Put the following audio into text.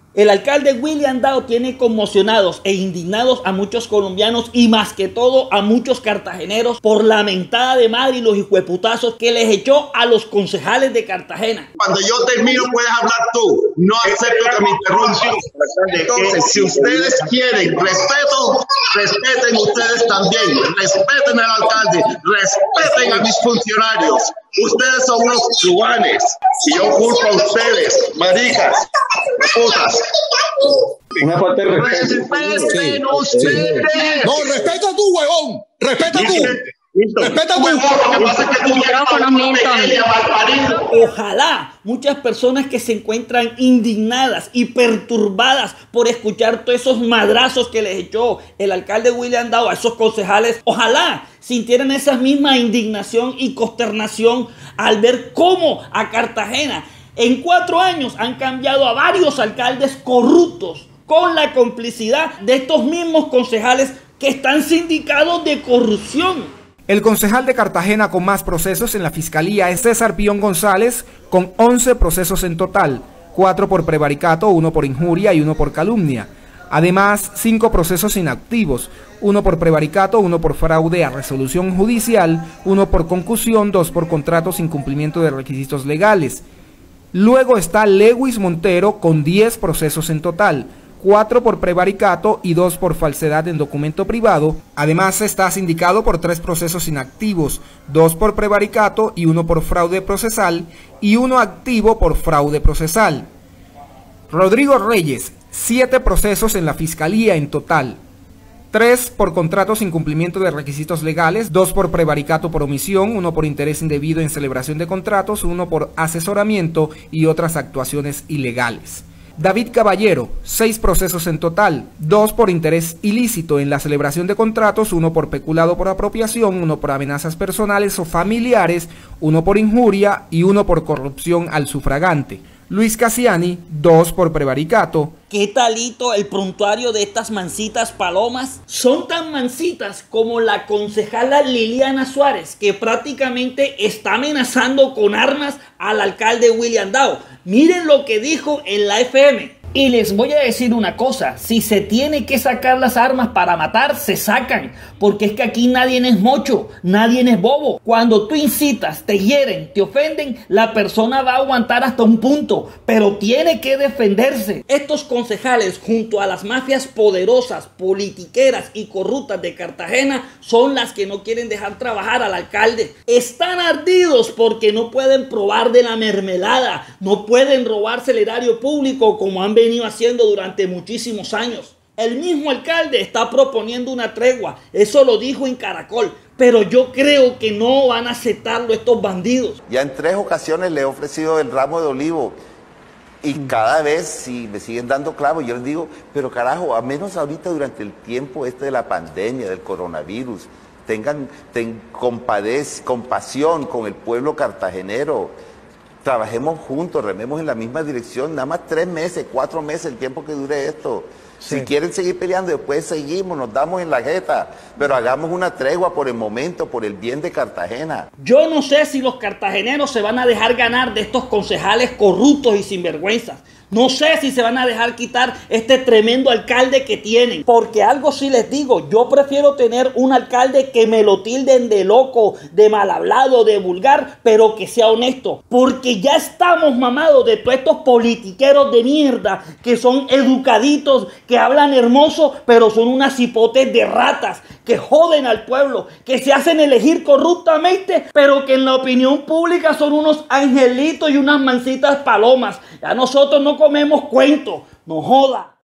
El alcalde William Dao tiene conmocionados e indignados a muchos colombianos y más que todo a muchos cartageneros por la mentada de madre y los hijueputazos que les echó a los concejales de Cartagena. Cuando yo termino puedes hablar tú, no acepto que me interrumpas. Entonces, si ustedes quieren respeto, respeten ustedes también, respeten al alcalde, respeten a mis funcionarios. Ustedes son unos truanes y yo culpo a ustedes, maricas, putas. Una falta de respeto. Respeten ustedes. No, respeta tú, huevón. Respeta tú. Respeta tú. Lo que pasa es que tú Ojalá muchas personas que se encuentran indignadas y perturbadas por escuchar todos esos madrazos que les echó el alcalde William Dao a esos concejales, ojalá sintieran esa misma indignación y consternación al ver cómo a Cartagena en 4 años han cambiado a varios alcaldes corruptos con la complicidad de estos mismos concejales que están sindicados de corrupción. El concejal de Cartagena con más procesos en la fiscalía es César Pion González, con 11 procesos en total, 4 por prevaricato, 1 por injuria y 1 por calumnia. Además, 5 procesos inactivos, 1 por prevaricato, 1 por fraude a resolución judicial, 1 por concusión, 2 por contratos sin cumplimiento de requisitos legales. Luego está Lewis Montero con 10 procesos en total, 4 por prevaricato y 2 por falsedad en documento privado. Además está sindicado por 3 procesos inactivos, 2 por prevaricato y 1 por fraude procesal y 1 activo por fraude procesal. Rodrigo Reyes, 7 procesos en la fiscalía en total, 3 por contratos sin cumplimiento de requisitos legales, 2 por prevaricato por omisión, 1 por interés indebido en celebración de contratos, 1 por asesoramiento y otras actuaciones ilegales. David Caballero, 6 procesos en total, 2 por interés ilícito en la celebración de contratos, 1 por peculado por apropiación, 1 por amenazas personales o familiares, 1 por injuria y 1 por corrupción al sufragante. Luis Cassiani, 2 por prevaricato. ¿Qué talito el prontuario de estas mansitas palomas? Son tan mansitas como la concejala Liliana Suárez, que prácticamente está amenazando con armas al alcalde William Dao. Miren lo que dijo en la FM. Y les voy a decir una cosa, si se tiene que sacar las armas para matar, se sacan, porque es que aquí nadie es mocho, nadie es bobo. Cuando tú incitas, te hieren, te ofenden, la persona va a aguantar hasta un punto, pero tiene que defenderse. Estos concejales, junto a las mafias poderosas, politiqueras y corruptas de Cartagena, son las que no quieren dejar trabajar al alcalde. Están ardidos porque no pueden probar de la mermelada, no pueden robarse el erario público como han venido haciendo durante muchísimos años. El mismo alcalde está proponiendo una tregua, eso lo dijo en Caracol, pero yo creo que no van a aceptarlo estos bandidos. Ya en 3 ocasiones le he ofrecido el ramo de olivo y cada vez si me siguen dando clavos, yo les digo, pero carajo, a menos ahorita durante el tiempo de la pandemia, del coronavirus, tengan compasión con el pueblo cartagenero. Trabajemos juntos, rememos en la misma dirección, nada más 3 meses, 4 meses, el tiempo que dure esto. Sí. Si quieren seguir peleando, después seguimos, nos damos en la jeta, pero hagamos una tregua por el momento, por el bien de Cartagena. Yo no sé si los cartageneros se van a dejar ganar de estos concejales corruptos y sinvergüenzas. No sé si se van a dejar quitar este tremendo alcalde que tienen. Porque algo sí les digo, yo prefiero tener un alcalde que me lo tilden de loco, de mal hablado, de vulgar, pero que sea honesto. Porque ya estamos mamados de todos estos politiqueros de mierda que son educaditos, que hablan hermoso, pero son unas hipotes de ratas, que joden al pueblo, que se hacen elegir corruptamente, pero que en la opinión pública son unos angelitos y unas mansitas palomas. Ya nosotros no comemos cuentos, no joda.